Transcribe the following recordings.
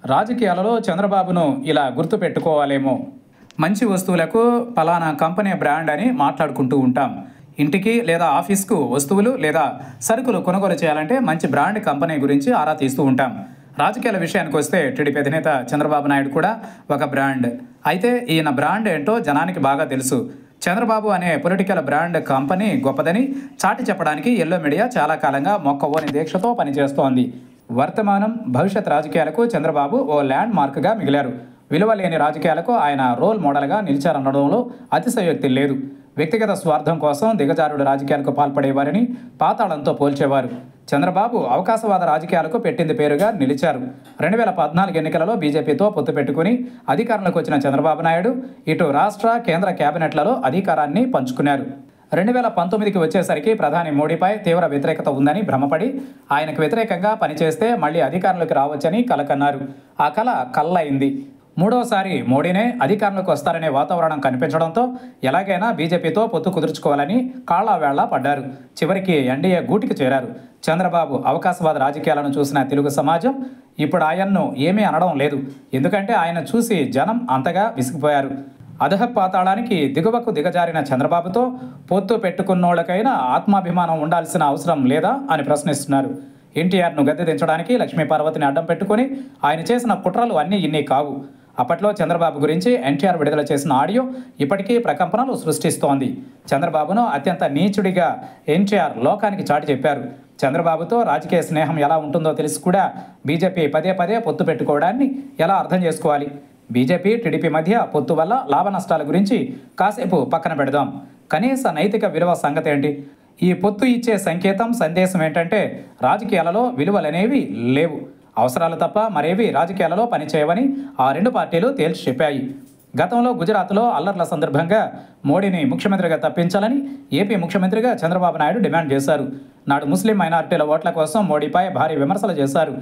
రాజకీయాలలో చంద్రబాబును ఇలా గుర్తుపెట్టుకోవాలేమో. మంచి వస్తువులకు పలానా కంపెనీ బ్రాండ్ అని మాట్లాడుకుంటూ ఉంటాం. ఇంటికి లేదా ఆఫీస్కు వస్తువులు లేదా సరుకులు కొనుగోలు చేయాలంటే మంచి బ్రాండ్ కంపెనీ గురించి ఆరా తీస్తూ ఉంటాం. రాజకీయాల విషయానికి వస్తే టీడీపీ అధినేత చంద్రబాబు నాయుడు కూడా ఒక బ్రాండ్. అయితే ఈయన బ్రాండ్ ఏంటో జనానికి బాగా తెలుసు. చంద్రబాబు అనే పొలిటికల్ బ్రాండ్ కంపెనీ గొప్పదని చాటి చెప్పడానికి ఎల్లో మీడియా చాలా కాలంగా మొక్కవోని దీక్షతో పనిచేస్తోంది. వర్తమానం భవిష్యత్ రాజకీయాలకు చంద్రబాబు ఓ ల్యాండ్ మార్క్గా మిగిలారు. విలువ లేని రాజకీయాలకు ఆయన రోల్ మోడల్గా నిలిచారనడంలో అతిశయోక్తి లేదు. వ్యక్తిగత స్వార్థం కోసం దిగజారుడు రాజకీయాలకు పాల్పడేవారని పాతాళంతో పోల్చేవారు. చంద్రబాబు అవకాశవాద రాజకీయాలకు పెట్టింది పేరుగా నిలిచారు. 2014 ఎన్నికలలో బీజేపీతో పొత్తు పెట్టుకుని అధికారంలోకి వచ్చిన చంద్రబాబు నాయుడు ఇటు రాష్ట్ర కేంద్ర కేబినెట్లలో అధికారాన్ని పంచుకున్నారు. 2019కి వచ్చేసరికి ప్రధాని మోడీపై తీవ్ర వ్యతిరేకత ఉందని భ్రమపడి ఆయనకు వ్యతిరేకంగా పనిచేస్తే మళ్లీ అధికారంలోకి రావచ్చని కలకన్నారు. ఆ కల కల్లయింది. మూడోసారి మోడీనే అధికారంలోకి వస్తారనే వాతావరణం కనిపించడంతో ఎలాగైనా బీజేపీతో పొత్తు కుదుర్చుకోవాలని కాళ్లావేళ్ల పడ్డారు. చివరికి ఎన్డీఏ గూటికి చేరారు. చంద్రబాబు అవకాశవాద రాజకీయాలను చూసిన తెలుగు సమాజం ఇప్పుడు ఆయన్ను ఏమీ అనడం లేదు. ఎందుకంటే ఆయన చూసి జనం అంతగా విసిగిపోయారు. అధఃపాతాళానికి దిగువకు దిగజారిన చంద్రబాబుతో పొత్తు పెట్టుకున్నోళ్ళకైనా ఆత్మాభిమానం ఉండాల్సిన అవసరం లేదా అని ప్రశ్నిస్తున్నారు. ఎన్టీఆర్ను గద్దె దించడానికి లక్ష్మీపార్వతిని అడ్డం పెట్టుకుని ఆయన చేసిన కుట్రలు అన్నీ ఇన్ని కావు. అప్పట్లో చంద్రబాబు గురించి ఎన్టీఆర్ విడుదల చేసిన ఆడియో ఇప్పటికీ ప్రకంపనలు సృష్టిస్తోంది. చంద్రబాబును అత్యంత నీచుడిగా ఎన్టీఆర్ లోకానికి చాటి చెప్పారు. చంద్రబాబుతో రాజకీయ స్నేహం ఎలా ఉంటుందో తెలిసి కూడా బీజేపీ పదే పదే పొత్తు పెట్టుకోవడాన్ని ఎలా అర్థం చేసుకోవాలి? బీజేపీ టీడీపీ మధ్య పొత్తు వల్ల లాభ నష్టాల గురించి కాసేపు పక్కన పెడదాం. కనీస నైతిక విలువ సంగతి ఏంటి? ఈ పొత్తు ఇచ్చే సందేశం ఏంటంటే రాజకీయాలలో విలువలనేవి లేవు, అవసరాలు తప్ప మరేవి రాజకీయాలలో పనిచేయవని ఆ రెండు పార్టీలు తేల్చి చెప్పాయి. గతంలో గుజరాత్లో అల్లర్ల సందర్భంగా మోడీని ముఖ్యమంత్రిగా తప్పించాలని ఏపీ ముఖ్యమంత్రిగా చంద్రబాబు నాయుడు డిమాండ్ చేశారు. నాడు ముస్లిం మైనారిటీల ఓట్ల కోసం మోడీపై భారీ విమర్శలు చేశారు.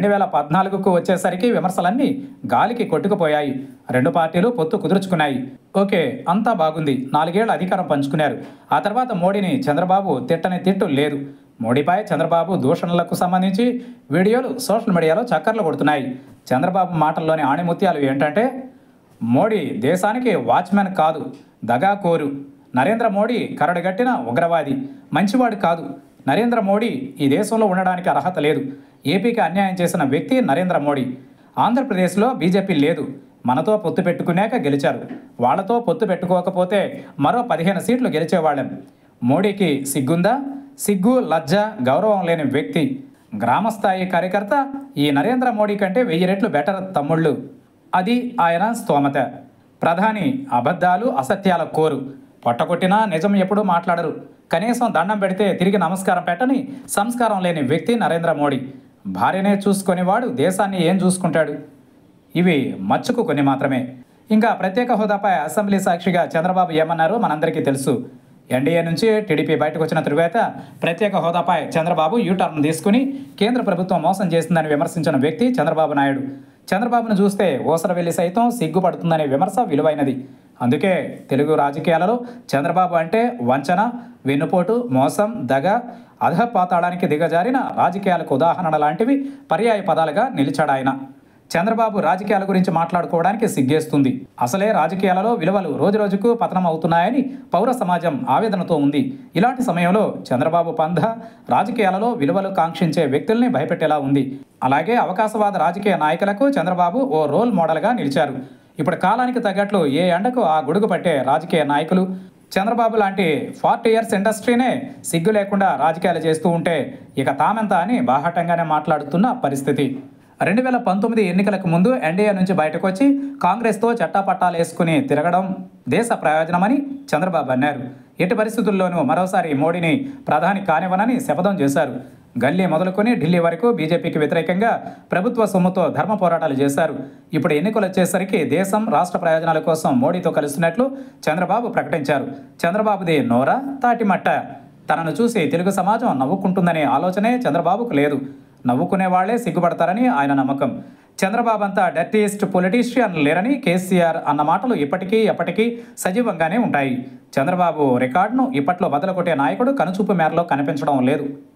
2014కు వచ్చేసరికి విమర్శలన్నీ గాలికి కొట్టుకుపోయాయి. రెండు పార్టీలు పొత్తు కుదుర్చుకున్నాయి. ఓకే, అంతా బాగుంది. 4 ఏళ్ల అధికారం పంచుకున్నారు. ఆ తర్వాత మోడీని చంద్రబాబు తిట్టని తిట్టు లేదు. మోడీపై చంద్రబాబు దూషణలకు సంబంధించి వీడియోలు సోషల్ మీడియాలో చక్కర్లు కొడుతున్నాయి. చంద్రబాబు మాటల్లోని ఆణిముత్యాలు ఏంటంటే, మోడీ దేశానికి వాచ్మెన్ కాదు, దగాకోరు. నరేంద్ర మోడీ కరడుగట్టిన ఉగ్రవాది, మంచివాడు కాదు. నరేంద్ర మోడీ ఈ దేశంలో ఉండడానికి అర్హత లేదు. ఏపీకి అన్యాయం చేసిన వ్యక్తి నరేంద్ర మోడీ. ఆంధ్రప్రదేశ్లో బీజేపీ లేదు. మనతో పొత్తు పెట్టుకున్నాక గెలిచారు. వాళ్లతో పొత్తు పెట్టుకోకపోతే మరో 15 సీట్లు గెలిచేవాళ్ళం. మోడీకి సిగ్గుందా? సిగ్గు, లజ్జ, గౌరవం లేని వ్యక్తి. గ్రామస్థాయి కార్యకర్త ఈ నరేంద్ర మోడీ కంటే 1000 రెట్లు బెటర్ తమ్ముళ్ళు. అది ఆయన స్తోమత. ప్రధాని అబద్ధాలు, అసత్యాల కోరు. పొట్టకొట్టినా నిజం ఎప్పుడూ మాట్లాడరు. కనీసం దండం పెడితే తిరిగి నమస్కారం పెట్టని సంస్కారం లేని వ్యక్తి నరేంద్ర మోడీ. భార్యనే చూసుకునేవాడు దేశాన్ని ఏం చూసుకుంటాడు? ఇవి మచ్చుకు కొన్ని మాత్రమే. ఇంకా ప్రత్యేక హోదాపై అసెంబ్లీ సాక్షిగా చంద్రబాబు ఏమన్నారో మనందరికీ తెలుసు. ఎన్డీఏ నుంచి టీడీపీ బయటకు వచ్చిన తరువాత ప్రత్యేక హోదాపై చంద్రబాబు యూటర్న్ తీసుకుని కేంద్ర ప్రభుత్వం మోసం చేసిందని విమర్శించిన వ్యక్తి చంద్రబాబు నాయుడు. చంద్రబాబును చూస్తే ఊసరవెల్లి సైతం సిగ్గుపడుతుందనే విమర్శ విలువైనది. అందుకే తెలుగు రాజకీయాలలో చంద్రబాబు అంటే వంచన, వెన్నుపోటు, మోసం, దగ, అధఃపాతాళానికి దిగజారిన రాజకీయాలకు ఉదాహరణ లాంటివి పర్యాయ పదాలుగా నిలిచాడాయన. చంద్రబాబు రాజకీయాల గురించి మాట్లాడుకోవడానికి సిగ్గేస్తుంది. అసలే రాజకీయాలలో విలువలు రోజురోజుకు పతనం అవుతున్నాయని పౌర సమాజం ఆవేదనతో ఉంది. ఇలాంటి సమయంలో చంద్రబాబు పంధ రాజకీయాలలో విలువలు కాంక్షించే వ్యక్తుల్ని భయపెట్టేలా ఉంది. అలాగే అవకాశవాద రాజకీయ నాయకులకు చంద్రబాబు ఓ రోల్ మోడల్గా నిలిచారు. ఇప్పుడు కాలానికి తగ్గట్లు ఏ ఎండకు ఆ గొడుగు పట్టే రాజకీయ నాయకులు చంద్రబాబు లాంటి 40 years ఇండస్ట్రీనే సిగ్గు లేకుండా రాజకీయాలు చేస్తూ ఉంటే ఇక తామెంత అని బాహాటంగానే మాట్లాడుతున్న పరిస్థితి. 2019 ఎన్నికలకు ముందు ఎన్డీఏ నుంచి బయటకు వచ్చి కాంగ్రెస్తో చట్టాపట్టాలు వేసుకుని తిరగడం దేశ ప్రయోజనమని చంద్రబాబు అన్నారు. ఎట్టి పరిస్థితుల్లోనూ మరోసారి మోడీని ప్రధాని కానివ్వనని శపథం చేశారు. గల్లీ మొదలుకొని ఢిల్లీ వరకు బీజేపీకి వ్యతిరేకంగా ప్రభుత్వ సొమ్ముతో ధర్మ పోరాటాలు చేశారు. ఇప్పుడు ఎన్నికలు వచ్చేసరికి దేశం, రాష్ట్ర ప్రయోజనాల కోసం మోడీతో కలుస్తున్నట్లు చంద్రబాబు ప్రకటించారు. చంద్రబాబుది నోరా, తాటిమట్ట. తనను చూసి తెలుగు సమాజం నవ్వుకుంటుందనే ఆలోచనే చంద్రబాబుకు లేదు. నవ్వుకునే వాళ్లే సిగ్గుపడతారని ఆయన నమ్మకం. చంద్రబాబు అంతా డర్టీయెస్ట్ పొలిటీషియన్ లేరని కేసీఆర్ అన్న మాటలు ఇప్పటికీ ఎప్పటికీ సజీవంగానే ఉంటాయి. చంద్రబాబు రికార్డును ఇప్పట్లో బదలకొట్టే నాయకుడు కనుచూపు మేరలో కనిపించడం లేదు.